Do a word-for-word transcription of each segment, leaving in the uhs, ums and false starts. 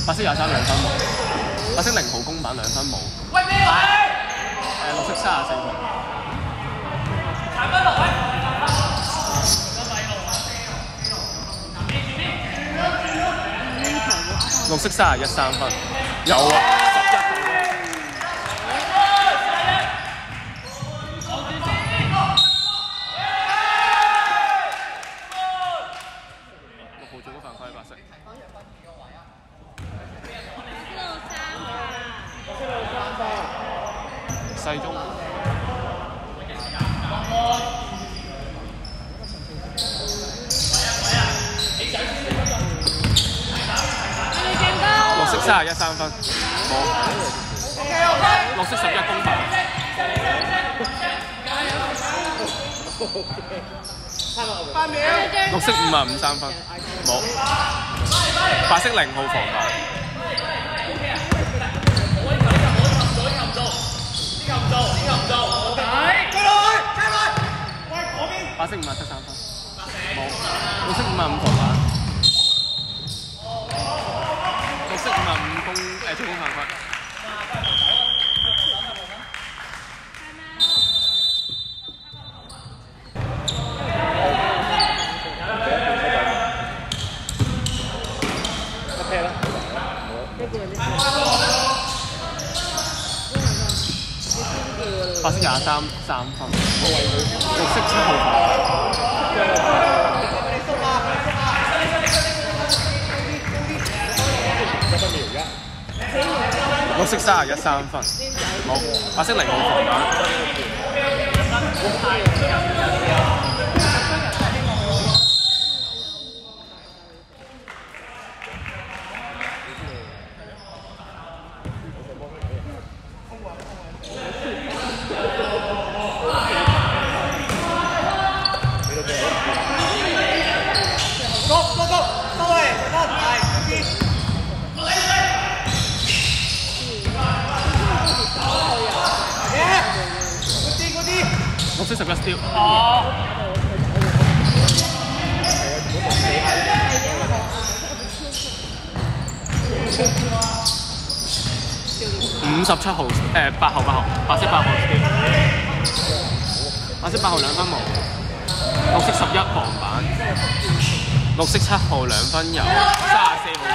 白色廿三兩分冇，白色零號公版兩分冇。 喂咩位？ 誒綠色三十四分。 產品落位。 綠色三十一三分，有啊，十一號。六號做咗犯規，白色。細中。綠色三十一三分，冇。綠色十一公分。綠色五啊五三分，冇。白色零號防板。白色五啊七三分，冇。綠色五啊五防板。綠色五啊五公誒總攻犯規。白色廿三三分，綠色七號防。綠色三十一三分，冇。白色零號防板。綠色十一 steal。哦。五十七號誒八號八號，白色八號 steal。白色八號兩分冇。綠色十一防板。綠色七號兩分有，三十四號。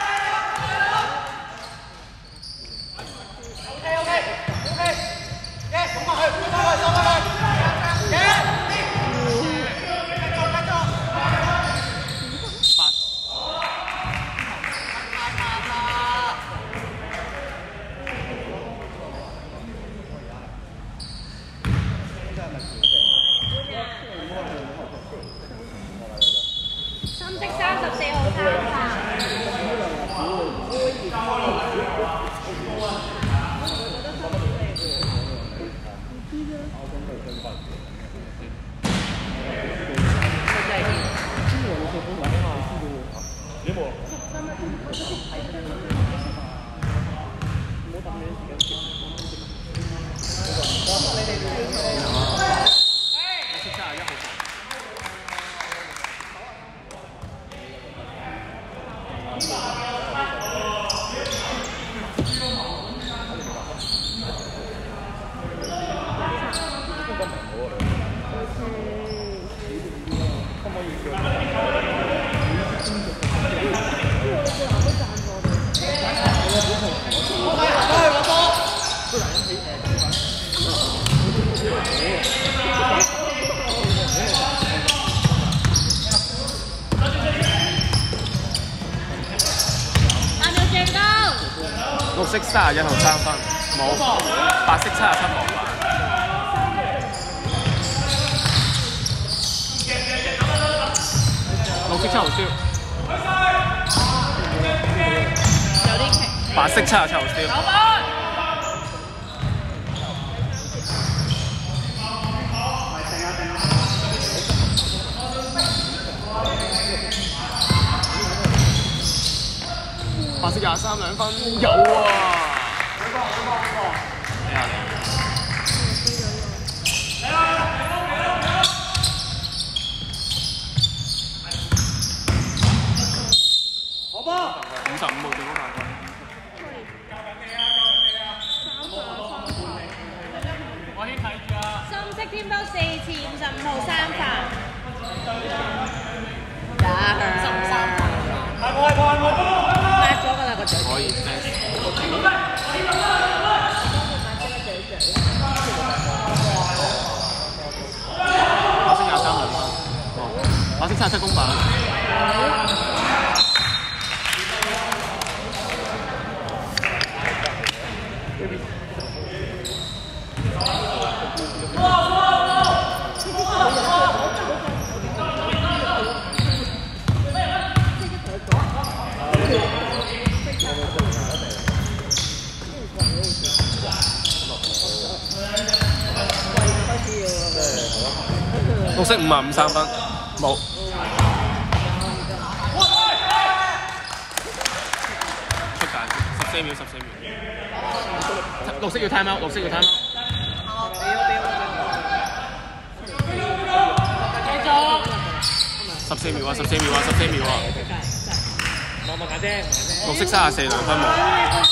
綠色三十一號三分，冇。白色七十七防板。綠色七號燒。有啲奇。白色七十七號燒。白色廿三兩分，有啊！ 好波！ 五十五號進攻犯規。我先睇住啊！ 深色天波四次五十五號三犯。打佢。十三犯。係我係我係我。抹咗㗎啦個嘴。 可以。我升廿三兩分。哦，我升三十七公板。綠色五啊五三分，冇。出界，十四秒，十四秒。綠色要 time out， 綠色要 time out。繼續。十四秒啊！十四秒啊！十四秒啊！望望眼啫，綠色三十四兩分冇。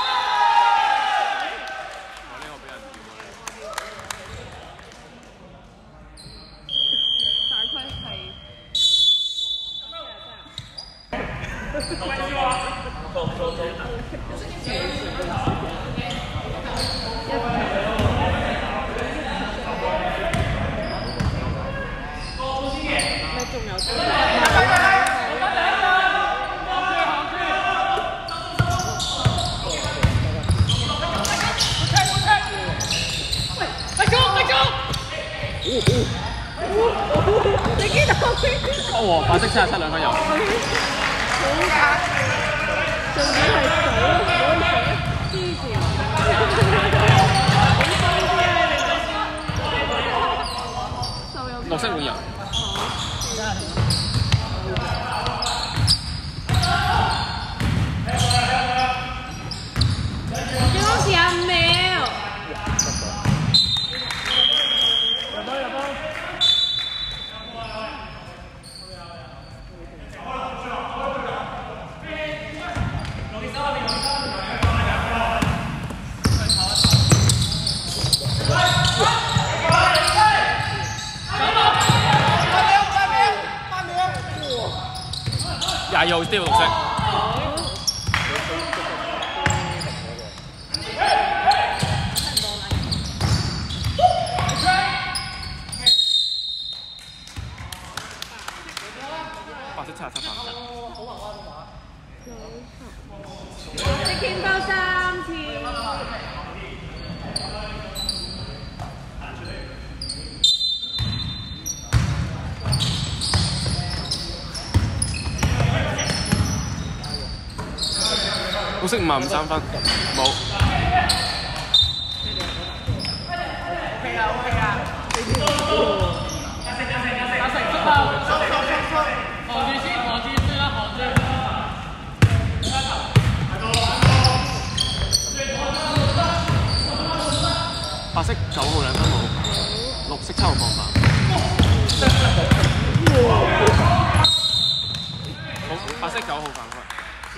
你見到哦，白色七十七兩分油。 好假，重點係水，唔可以水之前。 綠色換人。 最好是阿苗。廿二號 steal 綠色。白色七十七犯。 你見到三次。綠色五啊五三分，冇。白色九號兩分冇，綠色七號放慢。好，白色九號犯規。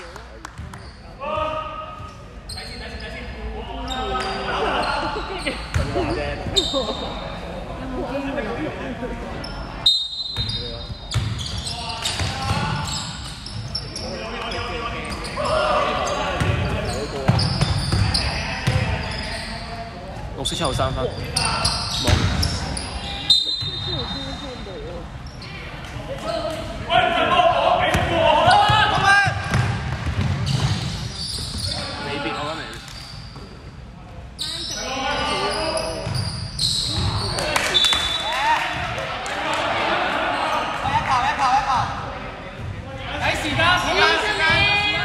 綠色七號三分，冇。未必，我覺得未必。睇時間，時間，時間。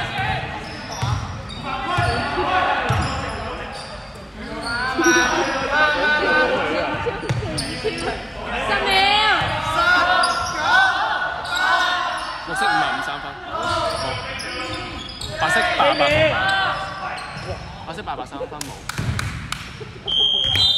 十秒。綠色五啊五三分，冇。白色八百，白色八百三分冇。